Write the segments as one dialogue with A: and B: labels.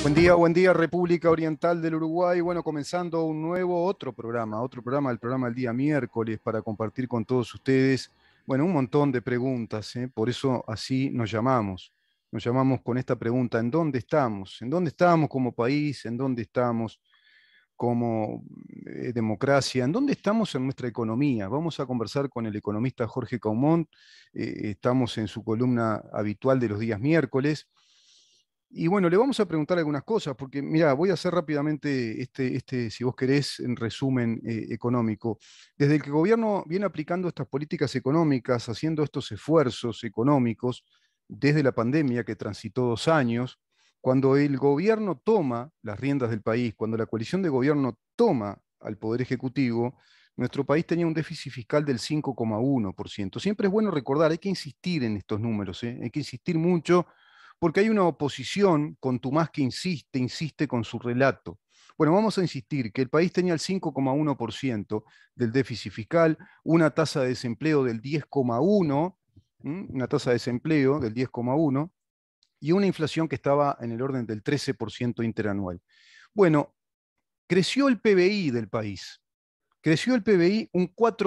A: Buen día República Oriental del Uruguay. Bueno, comenzando un nuevo, otro programa, el programa del día miércoles para compartir con todos ustedes, bueno, un montón de preguntas, ¿eh? Por eso así nos llamamos. Nos llamamos con esta pregunta, ¿en dónde estamos? ¿En dónde estamos como país? ¿En dónde estamos como democracia? ¿En dónde estamos en nuestra economía? Vamos a conversar con el economista Jorge Caumont. Estamos en su columna habitual de los días miércoles. Y bueno, le vamos a preguntar algunas cosas, porque mira, voy a hacer rápidamente si vos querés, en resumen económico. Desde que el gobierno viene aplicando estas políticas económicas, haciendo estos esfuerzos económicos, desde la pandemia que transitó 2 años, cuando el gobierno toma las riendas del país, cuando la coalición de gobierno toma al Poder Ejecutivo, nuestro país tenía un déficit fiscal del 5,1%. Siempre es bueno recordar, hay que insistir en estos números, ¿eh? Hay que insistir mucho porque hay una oposición contumaz que insiste con su relato. Bueno, vamos a insistir que el país tenía el 5,1% del déficit fiscal, una tasa de desempleo del 10,1%, una tasa de desempleo del 10,1% y una inflación que estaba en el orden del 13% interanual. Bueno, creció el PBI del país, creció el PBI un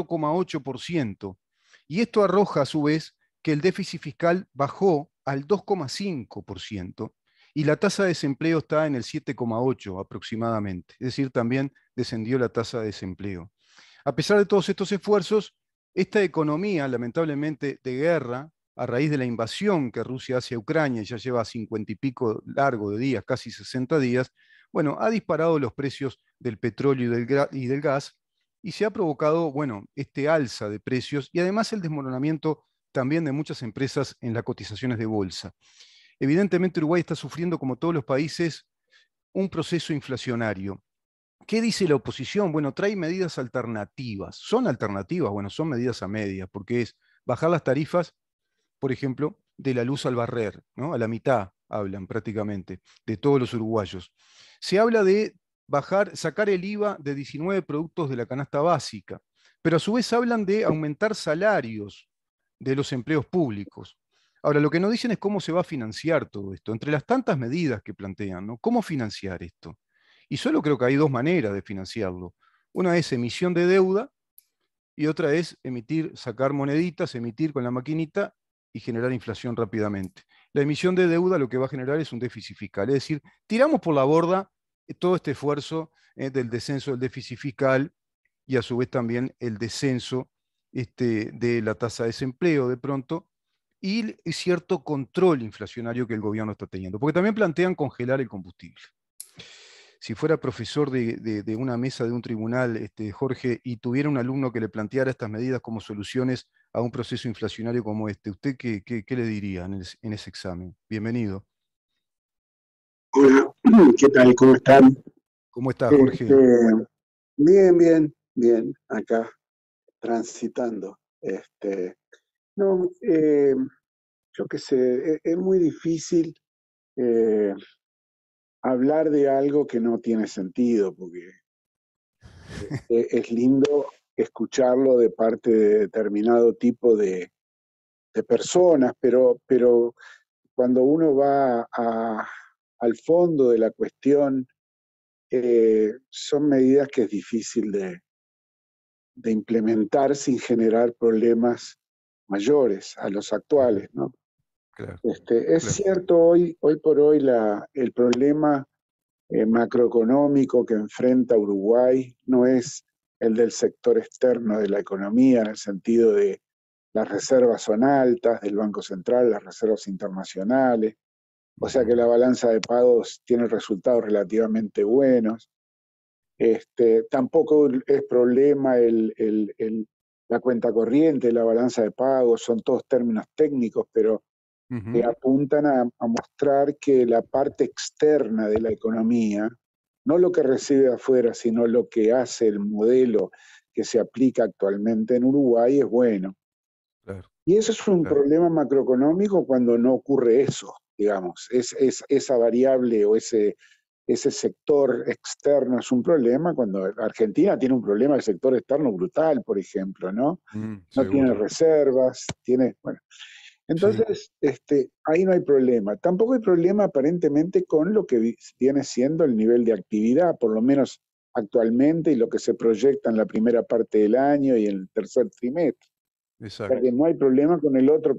A: 4,8%, y esto arroja a su vez que el déficit fiscal bajó al 2,5% y la tasa de desempleo está en el 7,8% aproximadamente, es decir, también descendió la tasa de desempleo. A pesar de todos estos esfuerzos, esta economía, lamentablemente de guerra, a raíz de la invasión que Rusia hace a Ucrania, ya lleva 50 y pico largo de días, casi 60 días, bueno, ha disparado los precios del petróleo y del gas, y se ha provocado, bueno, este alza de precios y además el desmoronamiento también de muchas empresas en las cotizaciones de bolsa. Evidentemente Uruguay está sufriendo, como todos los países, un proceso inflacionario. ¿Qué dice la oposición? Bueno, trae medidas alternativas. ¿Son alternativas? Bueno, son medidas a medias, porque es bajar las tarifas, por ejemplo, de la luz al barrer, ¿no? A la mitad hablan prácticamente, de todos los uruguayos. Se habla de sacar el IVA de 19 productos de la canasta básica, pero a su vez hablan de aumentar salarios de los empleos públicos. Ahora, lo que no dicen es cómo se va a financiar todo esto. Entre las tantas medidas que plantean, ¿no? ¿Cómo financiar esto? Y solo creo que hay dos maneras de financiarlo. Una es emisión de deuda y otra es sacar moneditas, emitir con la maquinita y generar inflación rápidamente. La emisión de deuda lo que va a generar es un déficit fiscal, es decir, tiramos por la borda todo este esfuerzo del descenso del déficit fiscal y a su vez también el descenso de la tasa de desempleo de pronto y cierto control inflacionario que el gobierno está teniendo, porque también plantean congelar el combustible. Si fuera profesor de una mesa de un tribunal, Jorge, y tuviera un alumno que le planteara estas medidas como soluciones a un proceso inflacionario como este, ¿usted qué le diría en ese examen? Bienvenido.
B: Hola, ¿qué tal? ¿Cómo están?
A: ¿Cómo está, Jorge?
B: Este, bien, acá transitando. No, yo qué sé, es muy difícil eh, hablar de algo que no tiene sentido, porque es lindo escucharlo de parte de determinado tipo de personas, pero cuando uno va al fondo de la cuestión, son medidas que es difícil de implementar sin generar problemas mayores a los actuales, ¿no?
A: Claro,
B: Es
A: claro.
B: cierto, hoy por hoy el problema macroeconómico que enfrenta Uruguay no es el del sector externo de la economía, en el sentido de las reservas son altas del Banco Central, las reservas internacionales, o sea que la balanza de pagos tiene resultados relativamente buenos. Tampoco es problema la cuenta corriente, la balanza de pagos, son todos términos técnicos, pero que apuntan a mostrar que la parte externa de la economía, no lo que recibe afuera, sino lo que hace el modelo que se aplica actualmente en Uruguay es bueno.
A: Claro,
B: Y eso es un
A: claro.
B: problema macroeconómico cuando no ocurre eso, digamos, esa variable o ese sector externo es un problema cuando Argentina tiene un problema del sector externo brutal, por ejemplo, ¿no? No tiene
A: Seguro.
B: reservas, bueno.
A: Sí,
B: Entonces, ahí no hay problema. Tampoco hay problema aparentemente con lo que viene siendo el nivel de actividad, por lo menos actualmente, y lo que se proyecta en la primera parte del año y en el tercer trimestre. O sea que
A: exacto.
B: no hay problema con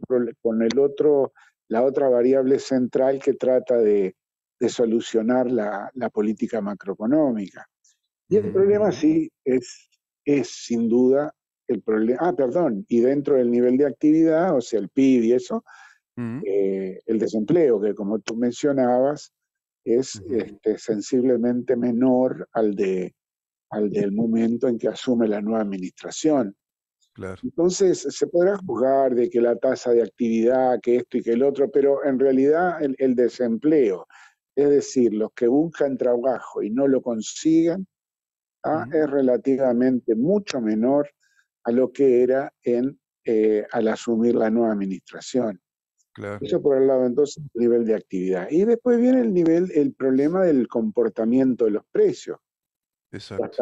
B: la otra variable central que trata de solucionar la política macroeconómica. Y el problema
A: Ujú,
B: sí es sin duda el problema. Ah, perdón, y dentro del nivel de actividad, o sea, el PIB y eso,
A: ujú,
B: el desempleo, que como tú mencionabas, es
A: ujú.
B: sensiblemente menor al del momento en que asume la nueva administración.
A: Claro.
B: Entonces, se podrá juzgar de que la tasa de actividad, que esto y que el otro, pero en realidad el desempleo, es decir, los que buscan trabajo y no lo consiguen,
A: Ujú,
B: es relativamente mucho menor a lo que era al asumir la nueva administración.
A: claro.
B: Eso por el lado entonces el nivel de actividad. Y después viene el problema del comportamiento de los precios.
A: Exacto.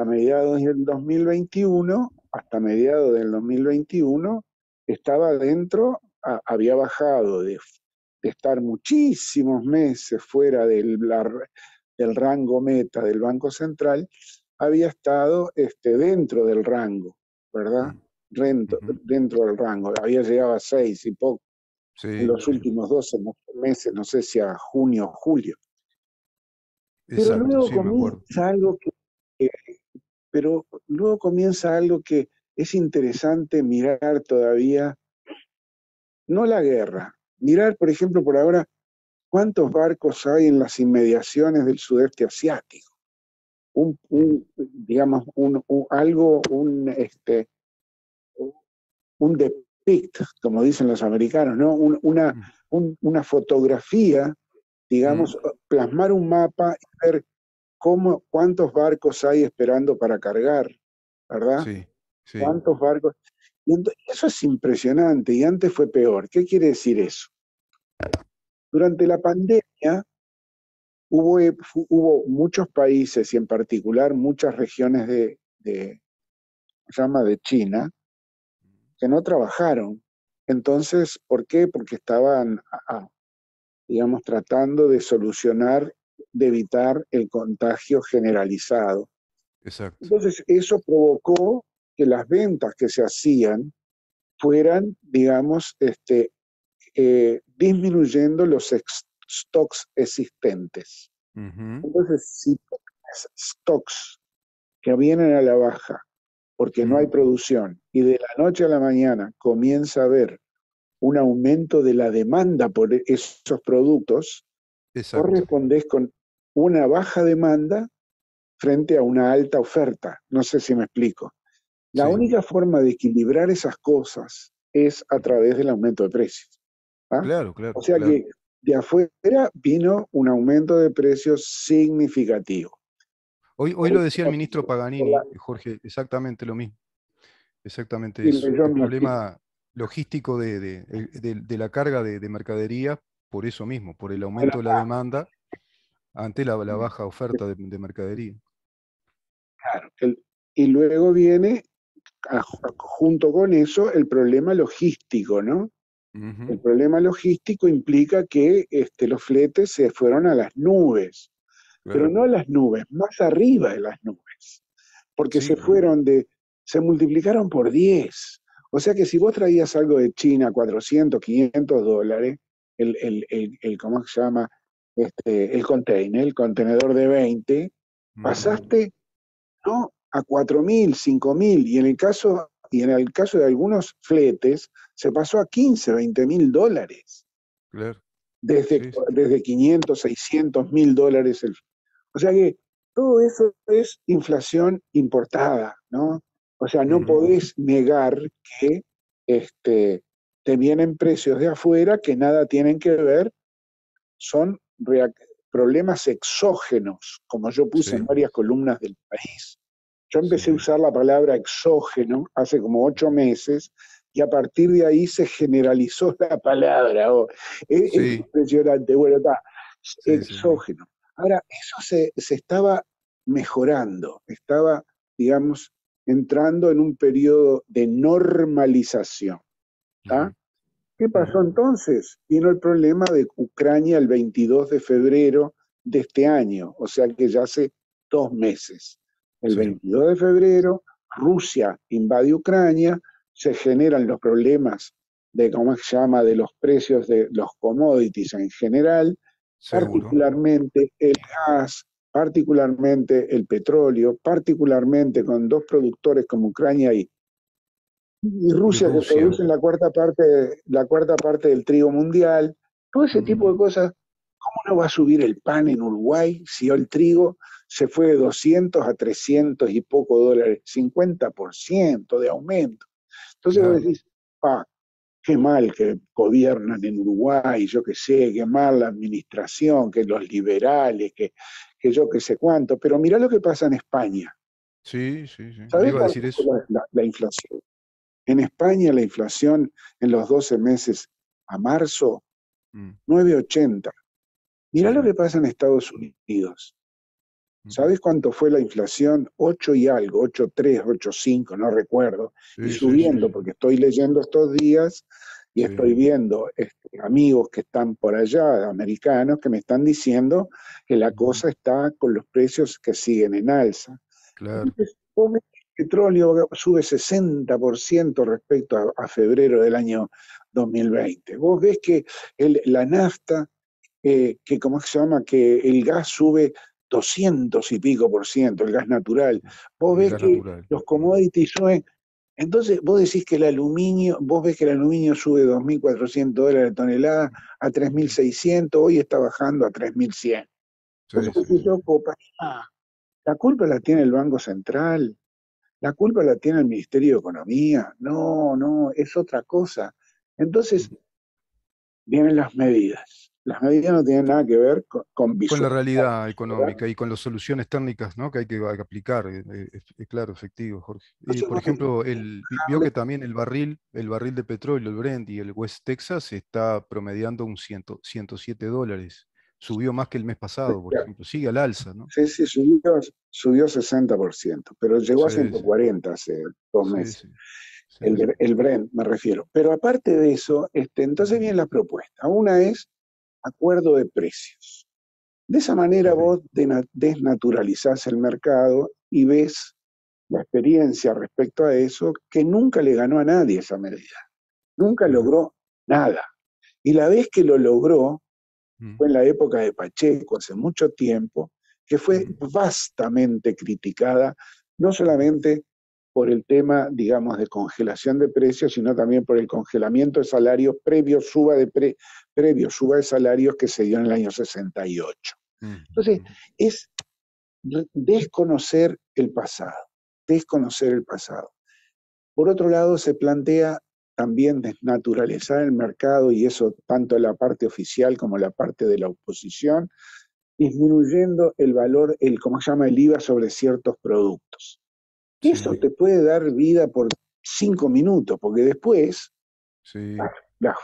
B: Hasta mediados del 2021 estaba dentro, había bajado de estar muchísimos meses fuera del rango meta del Banco Central, había estado dentro del rango, ¿verdad?
A: Mm,
B: Dentro,
A: ujú.
B: dentro del rango, había llegado a 6 y poco en
A: Sí,
B: los
A: sí.
B: últimos 12 meses, no sé si a junio o julio. Pero
A: Exacto,
B: luego
A: sí, me acuerdo.
B: comienza algo que, pero luego comienza algo que es interesante mirar todavía, no la guerra, mirar, por ejemplo, por ahora, cuántos barcos hay en las inmediaciones del sudeste asiático.
A: Ujú,
B: Digamos, un depict, como dicen los americanos, ¿no?
A: ujú,
B: Una fotografía,
A: ujú.
B: digamos, plasmar un mapa y ver cuántos barcos hay esperando para cargar, ¿verdad?
A: Sí, sí.
B: ¿Cuántos barcos? Y eso es impresionante y antes fue peor. ¿Qué quiere decir eso? Durante la pandemia hubo muchos países y en particular muchas regiones se llama de China, que no trabajaron. Entonces, ¿por qué? Porque estaban, digamos, tratando de solucionar, de evitar el contagio generalizado.
A: Exacto.
B: Entonces, eso provocó que las ventas que se hacían fueran, digamos, disminuyendo los stocks existentes.
A: Ujú,
B: Entonces, si tienes stocks que vienen a la baja porque no hay
A: ujú.
B: producción y de la noche a la mañana comienza a haber un aumento de la demanda por esos productos,
A: Exacto.
B: correspondes con una baja demanda frente a una alta oferta. No sé si me explico. La
A: Sí.
B: única forma de equilibrar esas cosas es a
A: Ujú.
B: través del aumento de precios. ¿Ah?
A: Claro,
B: O
A: claro,
B: sea
A: claro.
B: que de afuera vino un aumento de precios significativo.
A: Hoy lo decía el ministro Paganini, Jorge, exactamente lo mismo. Exactamente
B: Y
A: eso.
B: yo
A: El
B: me explico.
A: problema logístico de la carga de mercadería, por eso mismo, por el
B: Bueno,
A: aumento de la demanda ante la baja oferta de mercadería.
B: claro, y luego viene junto con eso el problema logístico, ¿no?
A: Ujú,
B: El problema logístico implica que los fletes se fueron a las nubes, pero
A: claro.
B: no a las nubes, más arriba de las nubes, porque
A: Sí, claro.
B: se multiplicaron por 10. O sea que si vos traías algo de China, 400, $500, ¿cómo se llama? El contenedor de 20,
A: Ujú,
B: pasaste, ¿no? A 4.000, 5.000, y en el caso de algunos fletes, se pasó a 15, $20.000,
A: claro.
B: desde,
A: Sí, sí.
B: desde 500, 600 mil dólares. O sea que todo eso es inflación importada, ¿no? O sea, no
A: Ujú,
B: podés negar que te vienen precios de afuera que nada tienen que ver, son problemas exógenos, como yo puse en
A: sí,
B: varias columnas del país. Yo
A: sí,
B: empecé a
A: sí.
B: usar la palabra exógeno hace como 8 meses y a partir de ahí se generalizó la palabra. Es
A: Sí,
B: impresionante. Bueno, está,
A: sí, sí.
B: exógeno. Ahora, eso se estaba mejorando, estaba, digamos, entrando en un periodo de normalización. ¿Tá?
A: Ujú,
B: ¿Qué
A: mm,
B: pasó entonces? Vino el problema de Ucrania el 22 de febrero de este año, o sea que ya hace 2 meses. El
A: sí,
B: 22 de febrero, Rusia invade Ucrania, se generan los problemas de, ¿cómo se llama?, de los precios de los commodities en general,
A: seguro.
B: particularmente el gas, particularmente el petróleo, particularmente con dos productores como Ucrania y
A: Y
B: Rusia, que
A: Rusia.
B: produce la cuarta parte del trigo mundial, todo ese tipo de
A: Mm,
B: cosas. ¿Cómo no va a subir el pan en Uruguay si el trigo se fue de 200 a 300 y poco dólares? 50% de aumento. Entonces vos
A: claro.
B: decís, qué mal que gobiernan en Uruguay, yo qué sé, qué mal la administración, que los liberales, que yo qué sé cuánto. Pero mirá lo que pasa en España.
A: Sí, sí, sí. Le
B: ¿Sabés
A: iba a
B: cuánto
A: decir
B: fue
A: eso.
B: la inflación? En España la inflación en los 12 meses a marzo,
A: Mm,
B: 9,80. Mirá lo
A: sí.
B: que pasa en Estados Unidos.
A: Mm,
B: ¿Sabes cuánto fue la inflación? 8 y algo, 8,3, 8,5, no recuerdo. Y
A: sí, sí, sí,
B: subiendo,
A: sí.
B: porque estoy leyendo estos días y
A: Sí.
B: estoy viendo amigos que están por allá, americanos, que me están diciendo que la
A: Ujú,
B: cosa está con los precios que siguen en alza.
A: claro.
B: Entonces, vos ves que el petróleo sube 60% respecto a febrero del año 2020. Vos ves que la nafta, que ¿cómo se llama? Que el gas sube 200 y pico por ciento, el gas natural. Vos
A: El
B: ves
A: gas
B: que
A: natural.
B: los
A: Mm,
B: commodities suben. Entonces, vos decís que vos ves que el aluminio sube 2.400 dólares de tonelada a tres mil
A: mm,
B: seiscientos, hoy está bajando a 3.100.
A: sí,
B: Entonces, vos
A: sí,
B: decís,
A: sí.
B: loco, la culpa la tiene el Banco Central, la culpa la tiene el Ministerio de Economía. No, no, es otra cosa.
A: Mm.
B: Entonces vienen las medidas. Las medidas no tienen nada que ver con
A: Con la
B: visualizar,
A: realidad
B: ¿verdad?
A: económica y con las soluciones técnicas, ¿no? Que hay que aplicar. Es claro, efectivo, Jorge.
B: Entonces
A: Por
B: vos tenés
A: ejemplo,
B: que
A: vio
B: darle.
A: que también el barril de petróleo, el Brent y el West Texas está promediando un 107 dólares. Subió más que el mes pasado, por ejemplo. Sigue al alza, ¿no?
B: Sí, sí, subió 60%, pero llegó a
A: Sí,
B: ciento
A: sí,
B: cuarenta hace dos
A: sí,
B: meses.
A: sí, sí, sí.
B: El Brent, me refiero. Pero aparte de eso, entonces
A: Ujú.
B: viene la propuesta. Una es acuerdo de precios. De esa manera
A: Ok,
B: vos desnaturalizás el mercado y ves la experiencia respecto a eso, que nunca le ganó a nadie esa medida, nunca
A: claro.
B: logró nada. Y la vez que lo logró
A: Mm,
B: fue en la época de Pacheco, hace mucho tiempo, que fue
A: mm,
B: vastamente criticada, no
A: ujú.
B: solamente por el tema, digamos, de congelación de precios, sino también por el congelamiento de salarios previo suba de salarios que se dio en el año 68.
A: Mm,
B: Entonces,
A: mm.
B: es desconocer el pasado, desconocer el pasado. Por otro lado, se plantea también desnaturalizar el mercado, y eso tanto la parte oficial como la parte de la oposición, disminuyendo el valor, ¿cómo se llama?, el IVA sobre ciertos productos. Eso
A: Sí,
B: te puede dar vida por 5 minutos, porque después
A: sí.
B: las,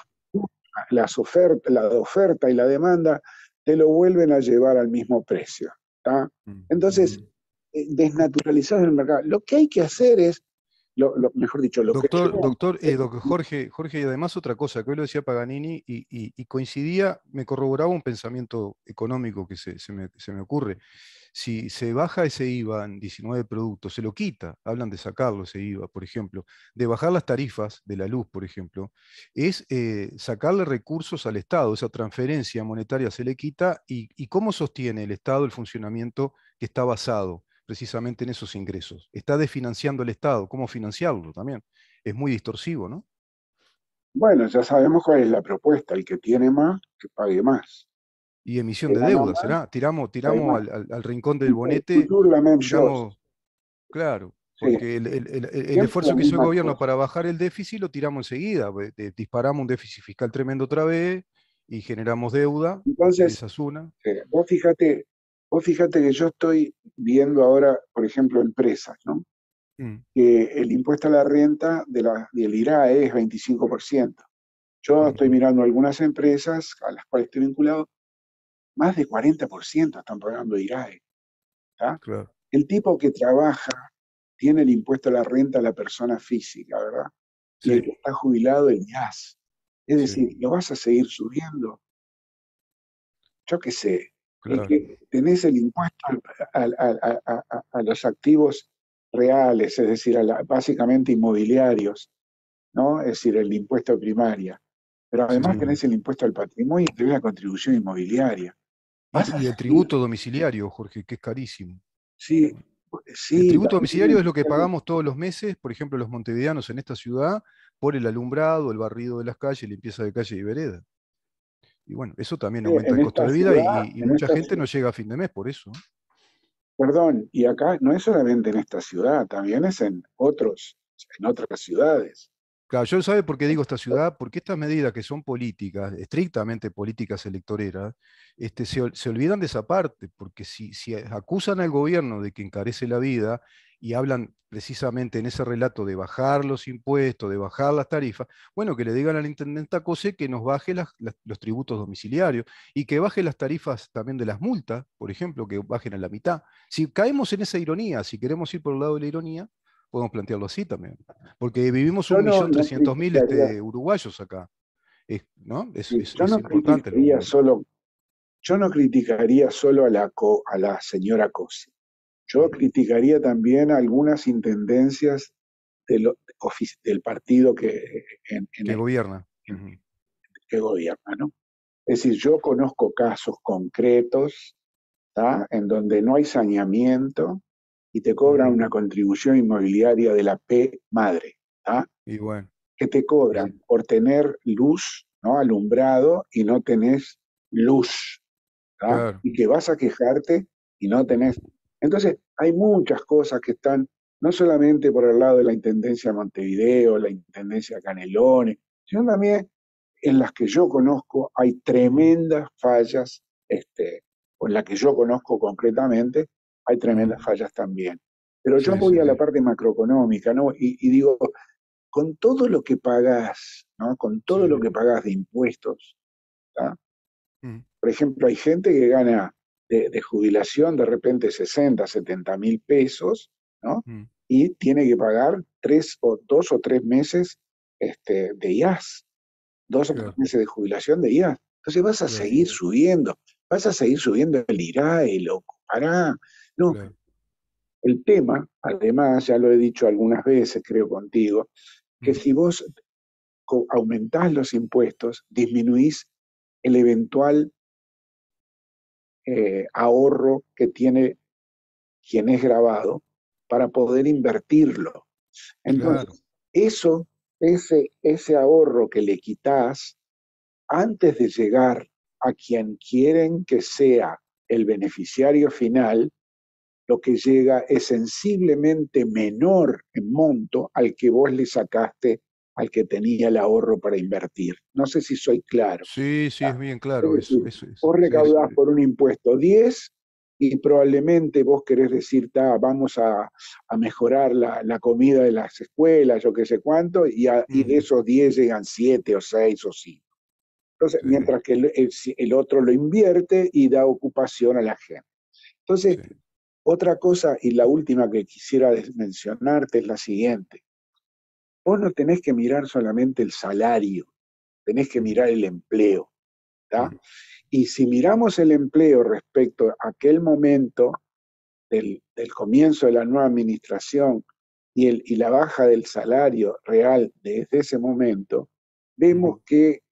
B: la oferta y la demanda te lo vuelven a llevar al mismo precio. ¿Tá?
A: Mm,
B: Entonces,
A: ujú.
B: desnaturalizar el mercado. Lo que hay que hacer es, mejor dicho, lo que
A: Doctor,
B: es,
A: Jorge, y además otra cosa, que hoy lo decía Paganini y coincidía, me corroboraba un pensamiento económico que se me ocurre. Si se baja ese IVA en 19 productos, se lo quita, hablan de sacarlo ese IVA, por ejemplo, de bajar las tarifas de la luz, por ejemplo, es sacarle recursos al Estado, esa transferencia monetaria se le quita y ¿cómo sostiene el Estado el funcionamiento que está basado precisamente en esos ingresos? Está desfinanciando el Estado, ¿cómo financiarlo también? Es muy distorsivo, ¿no?
B: bueno, ya sabemos cuál es la propuesta, el que tiene más, que pague más.
A: Y emisión
B: Que
A: de
B: gana
A: deuda,
B: más,
A: ¿será? Tiramos,
B: pague
A: tiramos
B: más.
A: al rincón del bonete,
B: Futur la même chose.
A: tiramos, claro,
B: Sí,
A: porque el
B: siempre la
A: esfuerzo que hizo el
B: misma
A: gobierno
B: cosa.
A: para bajar el déficit lo tiramos enseguida, disparamos un déficit fiscal tremendo otra vez y generamos deuda,
B: Entonces,
A: esa es una.
B: vos fíjate que yo estoy viendo ahora, por ejemplo, empresas, ¿no?
A: Mm,
B: Que el impuesto a la renta del IRAE es 25%. Yo estoy
A: ujú,
B: mirando algunas empresas a las cuales estoy vinculado, más de 40% están pagando IRAE. ¿Tá?
A: claro,
B: El tipo que trabaja tiene el impuesto a la renta a la persona física, ¿verdad? Y el
A: sí,
B: que está jubilado, el IAS. Es
A: sí,
B: decir, lo vas a seguir subiendo. Yo qué sé, es
A: claro.
B: que tenés el impuesto a los activos reales, es decir, básicamente inmobiliarios, ¿no? Es decir, el impuesto a primaria. Pero
A: Sí.
B: además tenés el impuesto al patrimonio y tenés la contribución inmobiliaria. Vas a
A: Y el
B: seguir,
A: tributo domiciliario, Jorge, que es carísimo.
B: sí,
A: El
B: sí,
A: tributo
B: también
A: domiciliario es lo que pagamos todos los meses, por ejemplo, los montevideanos en esta ciudad, por el alumbrado, el barrido de las calles, limpieza de calle y vereda. Y bueno, eso también aumenta
B: en
A: el costo
B: esta
A: de vida
B: ciudad,
A: y
B: en
A: mucha
B: esta
A: gente
B: ciudad,
A: no llega a fin de mes por eso.
B: perdón, y acá no es solamente en esta ciudad, también es en otras ciudades.
A: Claro, yo sabe por qué digo esta ciudad, porque estas medidas que son políticas, estrictamente políticas electoreras, se olvidan de esa parte, porque si acusan al gobierno de que encarece la vida y hablan precisamente en ese relato de bajar los impuestos, de bajar las tarifas, bueno, que le digan al intendente Cose que nos baje los tributos domiciliarios y que baje las tarifas también de las multas, por ejemplo, que bajen a la mitad. Si caemos en esa ironía, si queremos ir por el lado de la ironía, podemos plantearlo así también. Porque vivimos
B: Yo
A: un
B: no,
A: millón
B: no
A: trescientos mil
B: criticaría,
A: uruguayos acá, ¿no?
B: sí,
A: Es importante.
B: yo no criticaría solo a la señora Cosi. Yo
A: Ujú.
B: criticaría también algunas intendencias del partido
A: Que gobierna. Ujú.
B: que gobierna, ¿no? Es decir, yo conozco casos concretos, ¿tá? En donde no hay saneamiento y te cobran
A: Ujú.
B: una contribución inmobiliaria de la P madre, ¿tá?
A: Y bueno,
B: Que te
A: y-
B: cobran por tener luz, ¿no? Alumbrado y no tenés luz, ¿tá?
A: claro.
B: Y que vas a quejarte y no tenés. Entonces, hay muchas cosas que están, no solamente por el lado de la Intendencia de Montevideo, la Intendencia de Canelones, sino también en las que yo conozco hay
A: Ujú.
B: tremendas fallas, o en las que yo conozco concretamente, hay tremendas
A: Ujú.
B: fallas también. Pero yo
A: Sí, sí,
B: voy a la
A: sí.
B: parte macroeconómica, ¿no? Y digo, con todo lo que pagás, ¿no? Con
A: Sí.
B: todo lo que pagás de impuestos, ¿tá?
A: Ujú.
B: Por ejemplo, hay gente que gana de jubilación de repente 60, 70 mil pesos, ¿no?
A: Ujú.
B: Y tiene que pagar 2 o 3 meses de IAS, 2 o 3
A: Claro,
B: meses de jubilación de IAS. Entonces
A: claro,
B: vas a seguir subiendo el IRAE, loco, pará. No,
A: claro.
B: el tema, además, ya lo he dicho algunas veces, creo contigo, que
A: Ujú.
B: si vos aumentás los impuestos, disminuís el eventual ahorro que tiene quien es grabado para poder invertirlo.
A: Claro.
B: Entonces, eso, ese ahorro que le quitas antes de llegar a quien quieren que sea el beneficiario final, lo que llega es sensiblemente menor en monto al que vos le sacaste al que tenía el ahorro para invertir. No sé si soy claro.
A: Sí, sí, es bien
B: Es
A: claro eso.
B: decir,
A: Eso es.
B: vos
A: Sí, sí.
B: recaudás por un impuesto 10 y probablemente vos querés decir, vamos a mejorar la comida de las escuelas, yo qué sé cuánto, y de
A: Ujú.
B: esos 10 llegan 7 o 6 o 5. Entonces,
A: Sí,
B: mientras que el otro lo invierte y da ocupación a la gente. Entonces,
A: sí.
B: otra cosa y la última que quisiera mencionarte es la siguiente. Vos no tenés que mirar solamente el salario, tenés que
A: Ujú.
B: mirar el empleo. ¿Tá?
A: Ujú.
B: Y si miramos el empleo respecto a aquel momento del comienzo de la nueva administración y la baja del salario real desde ese momento,
A: Ujú.
B: vemos que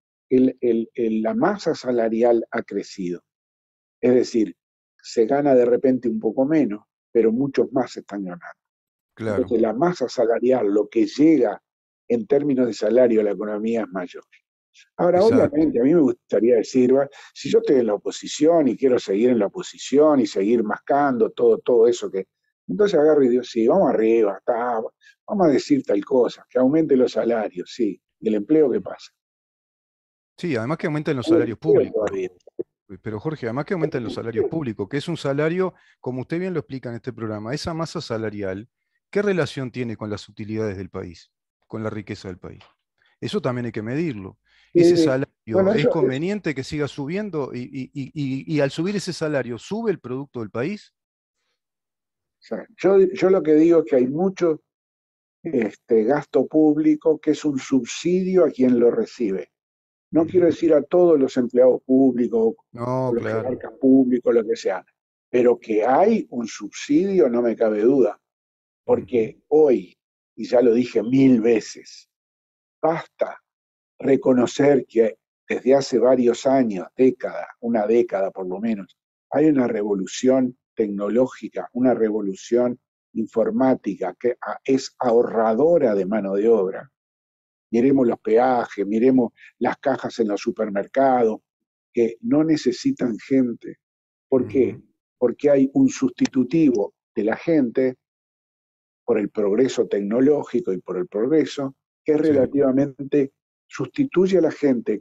B: la masa salarial ha crecido. Es decir, se gana de repente un poco menos, pero muchos más se están ganando.
A: Claro.
B: Entonces la masa salarial, lo que llega en términos de salario a la economía es mayor. Ahora,
A: Exacto.
B: obviamente, a mí me gustaría decir, si yo estoy en la oposición y quiero seguir en la oposición y seguir mascando todo eso que... Entonces agarro y digo, sí, vamos arriba, vamos a decir tal cosa, que aumente los salarios, sí. ¿Y el empleo qué
A: Ujú.
B: pasa?
A: Sí, además que aumentan los
B: No hay
A: salarios
B: empleo
A: públicos.
B: todavía.
A: Pero Jorge, además que aumentan los salarios públicos, que es un salario, como usted bien lo explica en este programa, esa masa salarial, ¿qué relación tiene con las utilidades del país, con la riqueza del país? Eso también hay que medirlo. Ese salario,
B: Bueno,
A: ¿es
B: eso es,
A: conveniente que siga subiendo y al subir ese salario, sube el producto del país?
B: o sea, yo lo que digo es que hay mucho, gasto público que es un subsidio a quien lo recibe. No quiero decir a todos los empleados públicos,
A: No,
B: los
A: claro.
B: jerarcas públicos, lo que sea, pero que hay un subsidio, no me cabe duda,
A: Ujú,
B: porque hoy, y ya lo dije 1000 veces, basta reconocer que desde hace varios años, décadas, una década por lo menos, hay una revolución tecnológica, una revolución informática que es ahorradora de mano de obra. Miremos los peajes, miremos las cajas en los supermercados, que no necesitan gente. ¿Por qué?
A: ujú.
B: Porque hay un sustitutivo de la gente por el progreso tecnológico y por el progreso, que
A: Sí,
B: relativamente sustituye a la gente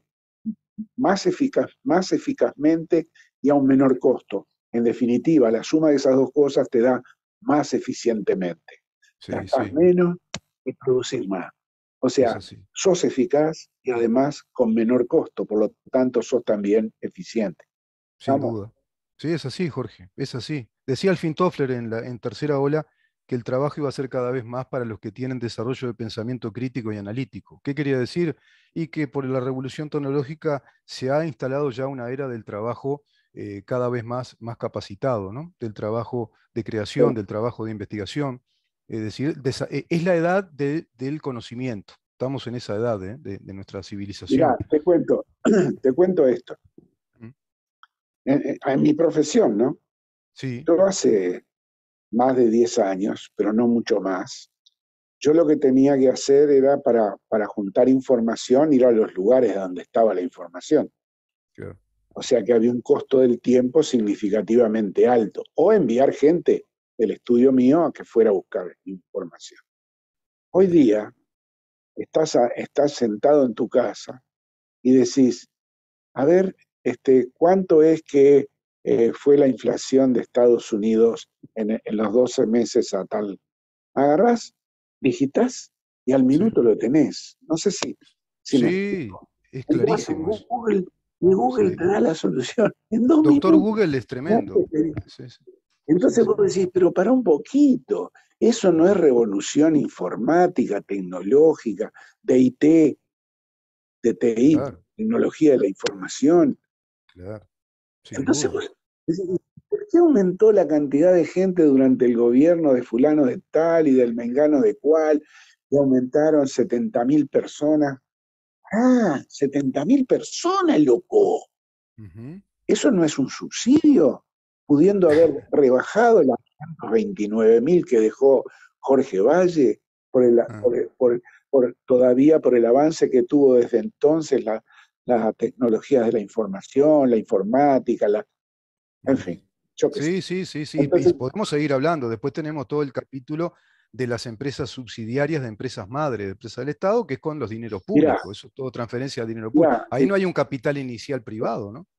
B: más eficazmente y a un menor costo. En definitiva, la suma de esas dos cosas te da más eficientemente.
A: sí,
B: Gastás
A: sí,
B: menos y producís más. O
A: es
B: sea,
A: así.
B: sos eficaz y además con menor costo, por lo tanto sos también eficiente.
A: Sin
B: ¿Estamos?
A: duda. Sí, es así, Jorge, es así. Decía Alfred Toffler en Tercera Ola que el trabajo iba a ser cada vez más para los que tienen desarrollo de pensamiento crítico y analítico. ¿Qué quería decir? Y que por la revolución tecnológica se ha instalado ya una era del trabajo cada vez más capacitado, ¿no? Del trabajo de creación, del trabajo de investigación. Es decir, es la edad del conocimiento. Estamos en esa edad de nuestra civilización.
B: Mirá, te cuento esto.
A: ¿Mm?
B: En mi profesión, ¿no?
A: Sí,
B: Yo hace más de 10 años, pero no mucho más, yo lo que tenía que hacer era para juntar información, ir a los lugares donde estaba la información.
A: claro.
B: O sea que había un costo del tiempo significativamente alto. O enviar gente del estudio mío a que fuera a buscar información. Hoy
A: Bien.
B: día estás sentado en tu casa y decís, a ver, ¿cuánto es que fue la inflación de Estados Unidos en los 12 meses a tal? Agarrás, digitas y al
A: Sí.
B: minuto lo tenés. No sé si me
A: Sí,
B: explico.
A: es
B: Entonces
A: clarísimo eso.
B: Google
A: Sí.
B: te da la solución en 2
A: Doctor
B: minutos.
A: Google es tremendo. Sí, sí, sí,
B: Entonces
A: sí.
B: vos decís, pero para un poquito, eso no es revolución informática, tecnológica, de IT, de TI,
A: Claro,
B: tecnología de la información.
A: claro, sin
B: Entonces
A: duda.
B: vos decís, ¿por qué aumentó la cantidad de gente durante el gobierno de fulano de tal y del mengano de cual? Y aumentaron 70.000 personas. Ah, 70.000 personas, loco.
A: Ujú.
B: Eso no es un subsidio, pudiendo haber rebajado las 129.000 que dejó Jorge Valle
A: Ah,
B: todavía por el avance que tuvo desde entonces las tecnologías de la información, la informática, en
A: ujú.
B: fin, yo qué sé.
A: Sí, sí, sí, sí. Y
B: Entonces,
A: podemos seguir hablando. Después tenemos todo el capítulo de las empresas subsidiarias de empresas madre, de empresas del Estado, que es con los dineros
B: mira,
A: públicos. Eso es todo transferencia de dinero público.
B: mira,
A: Ahí no hay un capital inicial privado, ¿no?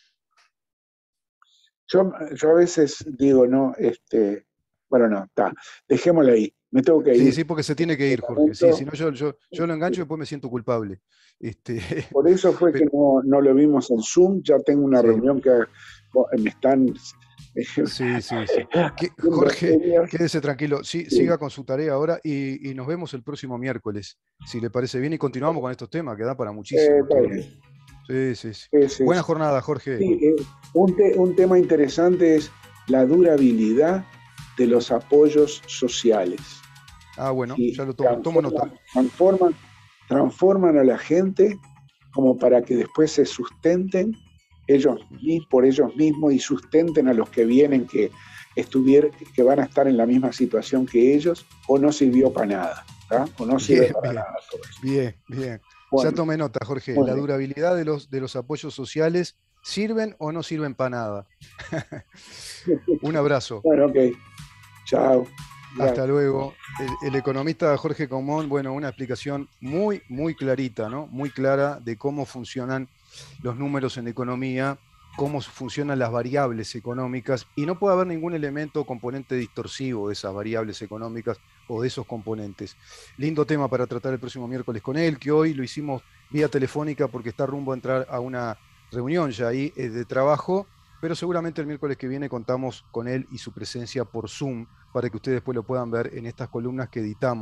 B: yo a veces digo, no, bueno, no, está, dejémoslo ahí, me tengo que
A: Sí,
B: ir.
A: sí, porque se tiene que
B: De
A: ir, Jorge. Sí, si
B: momento,
A: no, yo lo engancho y después me siento culpable. Este,
B: por eso fue que
A: pero,
B: no lo vimos en Zoom, ya tengo una
A: sí,
B: reunión que me están
A: sí, sí, sí.
B: haciendo
A: Jorge,
B: señas.
A: quédese tranquilo. Sí,
B: Sí.
A: siga con su tarea ahora y nos vemos el próximo miércoles, si le parece bien, y continuamos con estos temas que da para muchísimo
B: Está
A: todavía.
B: bien.
A: Sí, sí, sí.
B: Sí, sí,
A: Buena
B: sí.
A: jornada, Jorge.
B: Sí, un tema interesante es la durabilidad de los apoyos sociales.
A: Ah, bueno,
B: Si
A: ya lo tomo nota.
B: transforman a la gente como para que después se sustenten por ellos mismos y sustenten a los que vienen que van a estar en la misma situación que ellos, o no sirvió para nada, ¿tá? O no sirve
A: Bien,
B: para
A: bien,
B: nada todo eso.
A: bien, bien. Ya
B: Bueno,
A: tomé nota, Jorge.
B: muy
A: La
B: bien.
A: durabilidad de los apoyos sociales, ¿sirven o no sirven para nada? Un abrazo.
B: Bueno, ok. Chao.
A: Hasta
B: Gracias.
A: luego. El economista Jorge Comón, bueno, una explicación muy clarita, ¿no? Muy clara de cómo funcionan los números en economía, cómo funcionan las variables económicas, y no puede haber ningún elemento o componente distorsivo de esas variables económicas o de esos componentes. Lindo tema para tratar el próximo miércoles con él, que hoy lo hicimos vía telefónica porque está rumbo a entrar a una reunión ya ahí de trabajo, pero seguramente el miércoles que viene contamos con él y su presencia por Zoom para que ustedes después lo puedan ver en estas columnas que editamos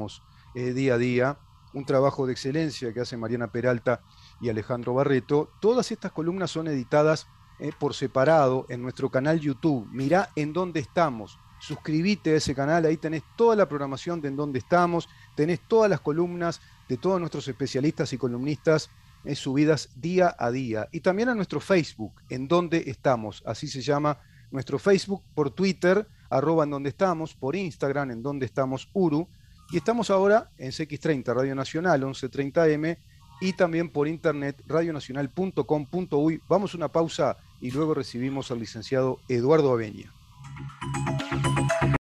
A: día a día, un trabajo de excelencia que hacen Mariana Peralta y Alejandro Barreto. Todas estas columnas son editadas por separado en nuestro canal YouTube. Mirá en dónde estamos. Suscribite a ese canal, ahí tenés toda la programación de en dónde estamos, tenés todas las columnas de todos nuestros especialistas y columnistas subidas día a día. Y también a nuestro Facebook, en dónde estamos, así se llama nuestro Facebook, por Twitter, @ en donde estamos, por Instagram, en donde estamos Uru, y estamos ahora en CX30 Radio Nacional 1130M y también por internet radionacional.com.uy. Vamos a una pausa y luego recibimos al licenciado Eduardo Aveña.